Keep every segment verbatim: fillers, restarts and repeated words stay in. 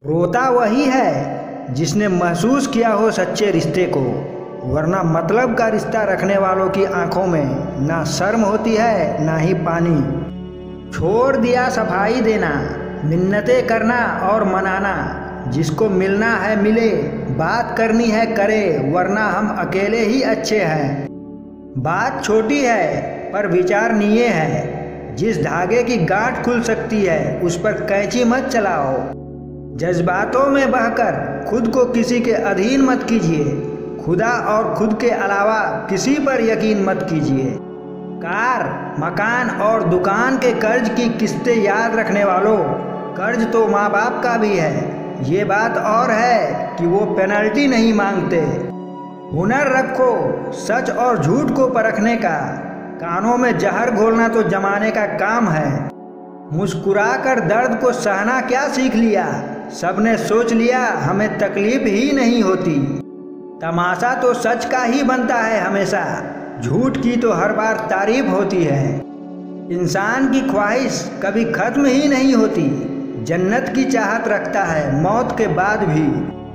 रोता वही है जिसने महसूस किया हो सच्चे रिश्ते को, वरना मतलब का रिश्ता रखने वालों की आंखों में ना शर्म होती है ना ही पानी। छोड़ दिया सफाई देना, मिन्नतें करना और मनाना, जिसको मिलना है मिले, बात करनी है करे, वरना हम अकेले ही अच्छे हैं। बात छोटी है पर विचारणीय है, जिस धागे की गांठ खुल सकती है उस पर कैंची मत चलाओ। जज्बातों में बहकर खुद को किसी के अधीन मत कीजिए, खुदा और खुद के अलावा किसी पर यकीन मत कीजिए। कार, मकान और दुकान के कर्ज की किस्तें याद रखने वालों, कर्ज तो माँ बाप का भी है, ये बात और है कि वो पेनल्टी नहीं मांगते। हुनर रखो सच और झूठ को परखने का, कानों में जहर घोलना तो जमाने का काम है। मुस्कुराकर दर्द को सहना क्या सीख लिया, सबने सोच लिया हमें तकलीफ ही नहीं होती। तमाशा तो सच का ही बनता है हमेशा, झूठ की तो हर बार तारीफ होती है। इंसान की ख्वाहिश कभी खत्म ही नहीं होती, जन्नत की चाहत रखता है मौत के बाद भी।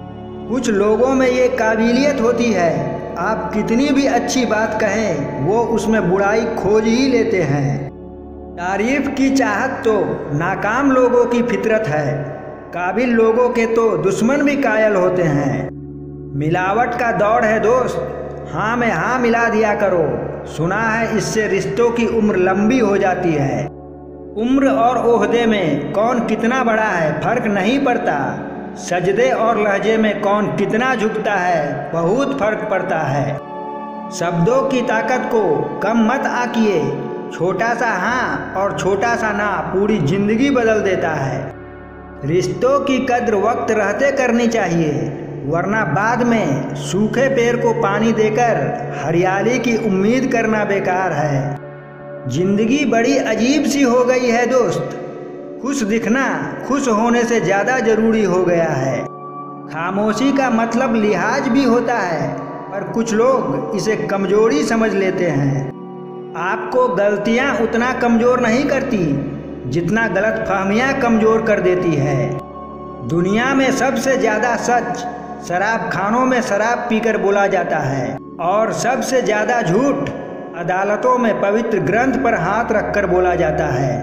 कुछ लोगों में ये काबिलियत होती है, आप कितनी भी अच्छी बात कहें वो उसमें बुराई खोज ही लेते हैं। तारीफ की चाहत तो नाकाम लोगों की फितरत है, काबिल लोगों के तो दुश्मन भी कायल होते हैं। मिलावट का दौर है दोस्त, हाँ में हाँ मिला दिया करो, सुना है इससे रिश्तों की उम्र लंबी हो जाती है। उम्र और ओहदे में कौन कितना बड़ा है फर्क नहीं पड़ता, सजदे और लहजे में कौन कितना झुकता है बहुत फर्क पड़ता है। शब्दों की ताकत को कम मत आकिए, छोटा सा हाँ और छोटा सा ना पूरी जिंदगी बदल देता है। रिश्तों की कद्र वक्त रहते करनी चाहिए, वरना बाद में सूखे पेड़ को पानी देकर हरियाली की उम्मीद करना बेकार है। जिंदगी बड़ी अजीब सी हो गई है दोस्त, खुश दिखना खुश होने से ज़्यादा ज़रूरी हो गया है। खामोशी का मतलब लिहाज भी होता है, पर कुछ लोग इसे कमजोरी समझ लेते हैं। आपको गलतियां उतना कमज़ोर नहीं करती जितना गलत फहमियाँ कमज़ोर कर देती है। दुनिया में सबसे ज़्यादा सच शराब खानों में शराब पीकर बोला जाता है, और सबसे ज़्यादा झूठ अदालतों में पवित्र ग्रंथ पर हाथ रखकर बोला जाता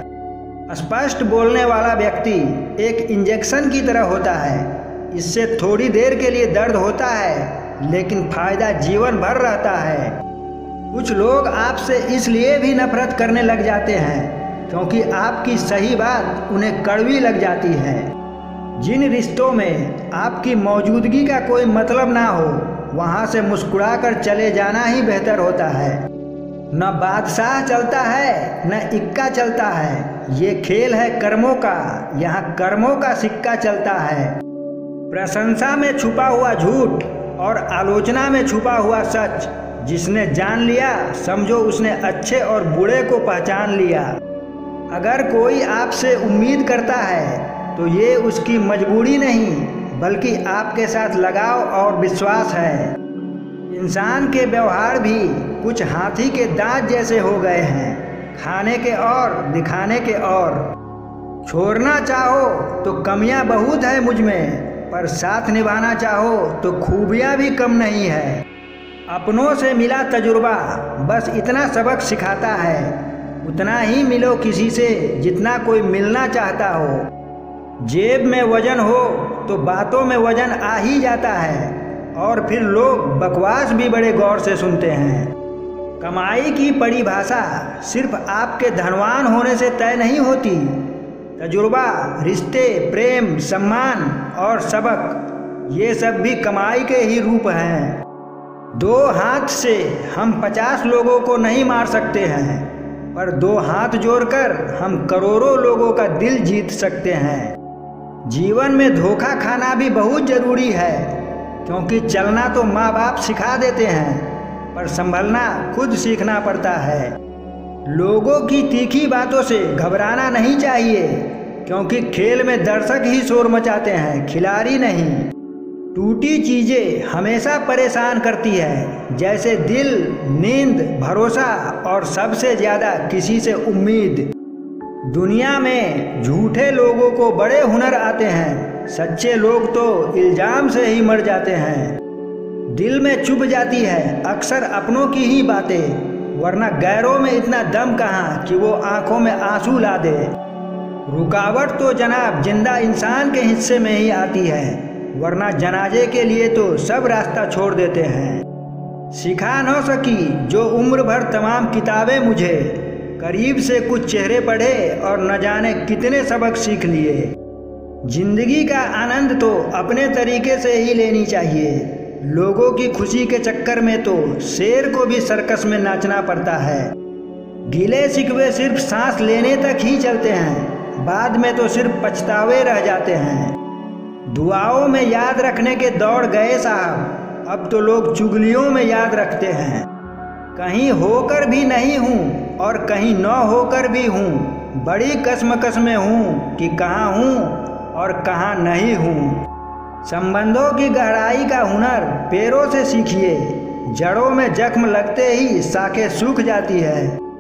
है। स्पष्ट बोलने वाला व्यक्ति एक इंजेक्शन की तरह होता है, इससे थोड़ी देर के लिए दर्द होता है लेकिन फायदा जीवन भर रहता है। कुछ लोग आपसे इसलिए भी नफरत करने लग जाते हैं क्योंकि आपकी सही बात उन्हें कड़वी लग जाती है। जिन रिश्तों में आपकी मौजूदगी का कोई मतलब ना हो, वहाँ से मुस्कुराकर चले जाना ही बेहतर होता है। न बादशाह चलता है न इक्का चलता है, ये खेल है कर्मों का, यहाँ कर्मों का सिक्का चलता है। प्रशंसा में छुपा हुआ झूठ और आलोचना में छुपा हुआ सच, जिसने जान लिया समझो उसने अच्छे और बुरे को पहचान लिया। अगर कोई आपसे उम्मीद करता है तो ये उसकी मजबूरी नहीं बल्कि आपके साथ लगाव और विश्वास है। इंसान के व्यवहार भी कुछ हाथी के दांत जैसे हो गए हैं, खाने के और दिखाने के और। छोड़ना चाहो तो कमियां बहुत है मुझ में, पर साथ निभाना चाहो तो खूबियां भी कम नहीं है। अपनों से मिला तजुर्बा बस इतना सबक सिखाता है, उतना ही मिलो किसी से जितना कोई मिलना चाहता हो। जेब में वजन हो तो बातों में वजन आ ही जाता है, और फिर लोग बकवास भी बड़े गौर से सुनते हैं। कमाई की परिभाषा सिर्फ आपके धनवान होने से तय नहीं होती, तजुर्बा, रिश्ते, प्रेम, सम्मान और सबक, ये सब भी कमाई के ही रूप हैं। दो हाथ से हम पचास लोगों को नहीं मार सकते हैं, पर दो हाथ जोड़कर हम करोड़ों लोगों का दिल जीत सकते हैं। जीवन में धोखा खाना भी बहुत ज़रूरी है, क्योंकि चलना तो माँ बाप सिखा देते हैं, पर संभलना खुद सीखना पड़ता है। लोगों की तीखी बातों से घबराना नहीं चाहिए, क्योंकि खेल में दर्शक ही शोर मचाते हैं, खिलाड़ी नहीं। टूटी चीज़ें हमेशा परेशान करती है, जैसे दिल, नींद, भरोसा और सबसे ज़्यादा किसी से उम्मीद। दुनिया में झूठे लोगों को बड़े हुनर आते हैं, सच्चे लोग तो इल्जाम से ही मर जाते हैं। दिल में चुभ जाती है अक्सर अपनों की ही बातें, वरना गैरों में इतना दम कहाँ कि वो आंखों में आंसू ला दे। रुकावट तो जनाब जिंदा इंसान के हिस्से में ही आती है, वरना जनाजे के लिए तो सब रास्ता छोड़ देते हैं। सिखा न सकी जो उम्र भर तमाम किताबें मुझे, करीब से कुछ चेहरे पढ़े और न जाने कितने सबक सीख लिए। जिंदगी का आनंद तो अपने तरीके से ही लेनी चाहिए, लोगों की खुशी के चक्कर में तो शेर को भी सर्कस में नाचना पड़ता है। गिले शिकवे सिर्फ सांस लेने तक ही चलते हैं, बाद में तो सिर्फ पछतावे रह जाते हैं। दुआओं में याद रखने के दौड़ गए साहब, अब तो लोग चुगलियों में याद रखते हैं। कहीं होकर भी नहीं हूँ और कहीं न होकर भी हूँ, बड़ी कसमकस में हूँ कि कहाँ हूँ और कहाँ नहीं हूँ। संबंधों की गहराई का हुनर पेड़ों से सीखिए, जड़ों में जख्म लगते ही शाखें सूख जाती है।